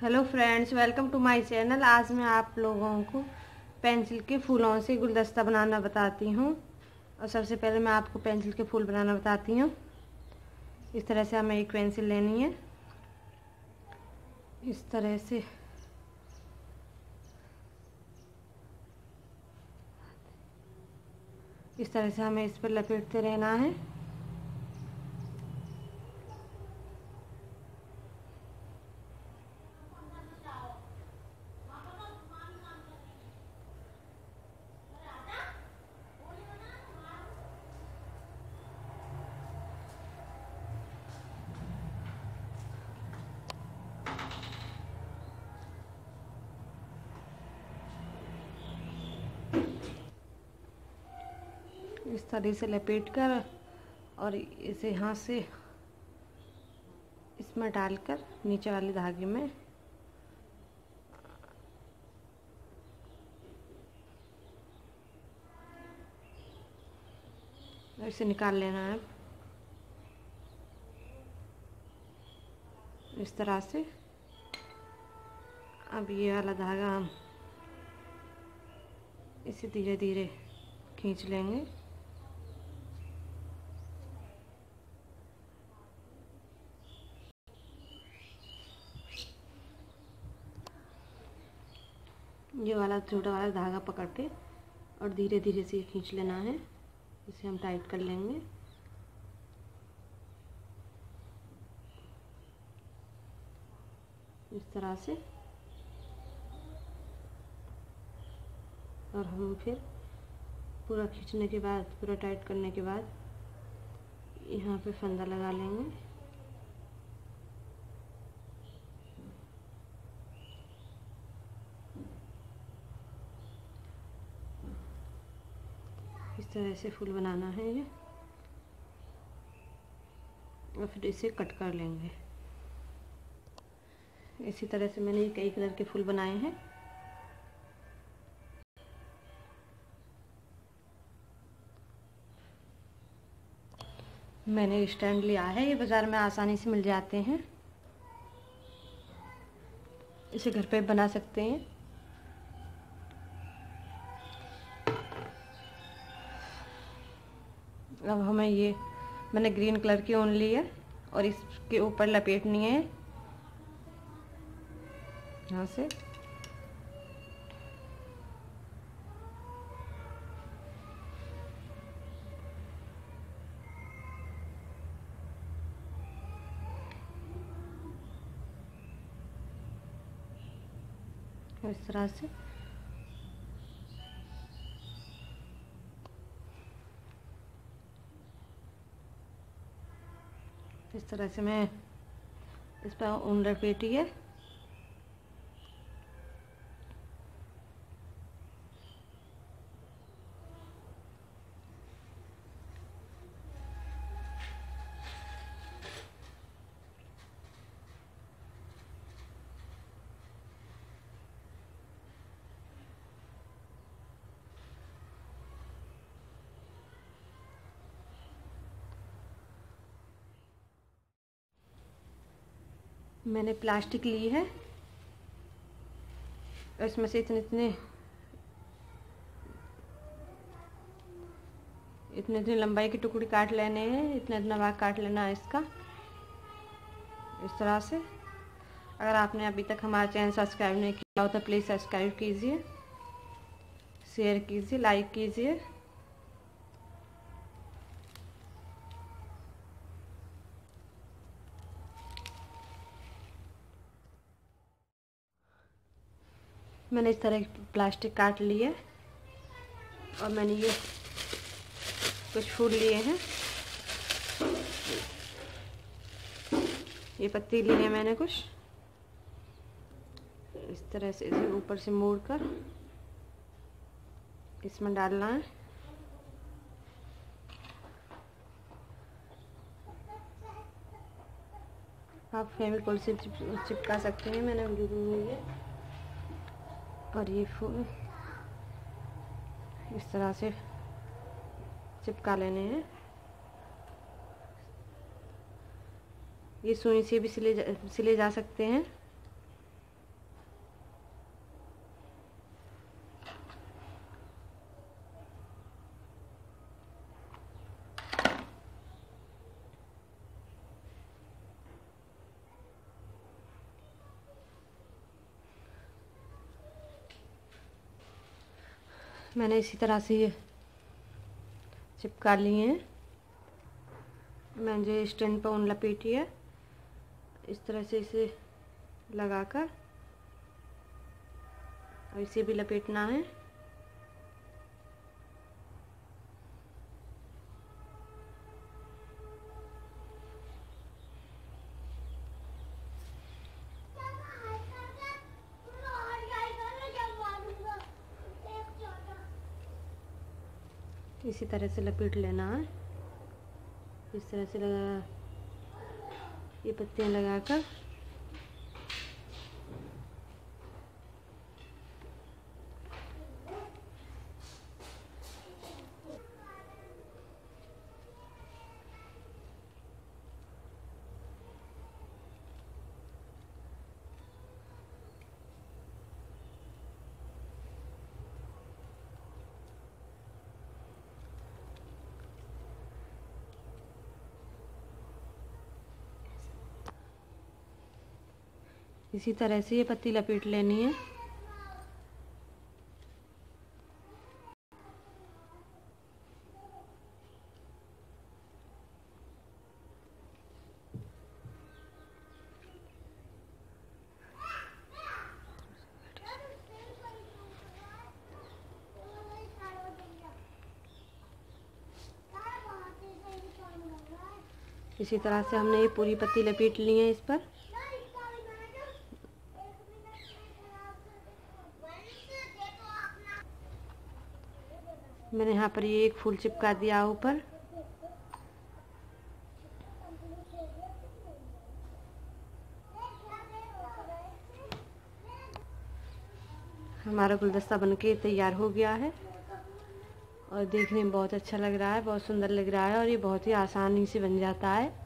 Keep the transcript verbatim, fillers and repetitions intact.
Hello friends, welcome to my channel. आज मैं आप लोगों को पेंसिल के फूलों से गुलदस्ता बनाना बताती हूँ। और सबसे पहले मैं आपको पेंसिल के फूल बनाना बताती हूँ। इस तरह से हमें एक पेंसिल लेनी है। इस तरह से इस तरह से हमें इस पर लपेटते रहना है। इस तरह से लपेट कर और इसे हाथ से इसमें डालकर नीचे वाले धागे में इसे निकाल लेना है इस तरह से। अब ये वाला धागा हम इसे धीरे धीरे खींच लेंगे। ये वाला छोटा वाला धागा पकड़ के और धीरे धीरे से खींच लेना है। इसे हम टाइट कर लेंगे। इस तरह से। और हम फिर पूरा खींचने के बाद, पूरा टाइट करने के बाद यहाँ पे फंदा लगा लेंगे। इस तरह से फूल बनाना है ये। और फिर इसे कट कर लेंगे। इसी तरह से मैंने कई कलर के फूल बनाए हैं। मैंने स्टैंड लिया है, ये बाज़ार में आसानी से मिल जाते हैं। इसे घर पे बना सकते हैं। अब हमें ये मैंने ग्रीन कलर की ऊन ली है और इसके ऊपर लपेटनी है यहाँ से। इस तरह से इस तरह से मैं इस पर ऊन लपेटी है। मैंने प्लास्टिक ली है और इसमें से इतने इतने इतने इतने लंबाई की टुकड़ी काट लेने हैं। इतना इतना भाग काट लेना है इसका, इस तरह से। अगर आपने अभी तक हमारा चैनल सब्सक्राइब नहीं किया हो तो प्लीज़ सब्सक्राइब कीजिए, शेयर कीजिए, लाइक कीजिए। मैंने इस तरह की प्लास्टिक काट ली है और मैंने ये कुछ फूल लिए हैं। ये पत्ती ली है मैंने कुछ। इस तरह से इसे ऊपर से मोड़कर इसमें डालना है। आप फेविकोल से चिपका सकते हैं, मैंने ग्लू ली है। और ये फूल इस तरह से चिपका लेने हैं। ये सुई से भी सिले जा, सिले जा सकते हैं। मैंने इसी तरह से ये चिपका लिए हैं। मैंने जो स्टैंड पर ऊन लपेटी है, इस तरह से इसे लगाकर और इसे भी लपेटना है। इसी तरह से लपेट लेना है। इस तरह से लगा ये पत्तियां लगाकर इसी तरह से ये पत्ती लपेट लेनी है। इसी तरह से हमने ये पूरी पत्ती लपेट ली है इस पर। मैंने यहाँ पर ये एक फूल चिपका दिया ऊपर। हमारा गुलदस्ता बनके तैयार हो गया है और देखने में बहुत अच्छा लग रहा है, बहुत सुंदर लग रहा है और ये बहुत ही आसानी से बन जाता है।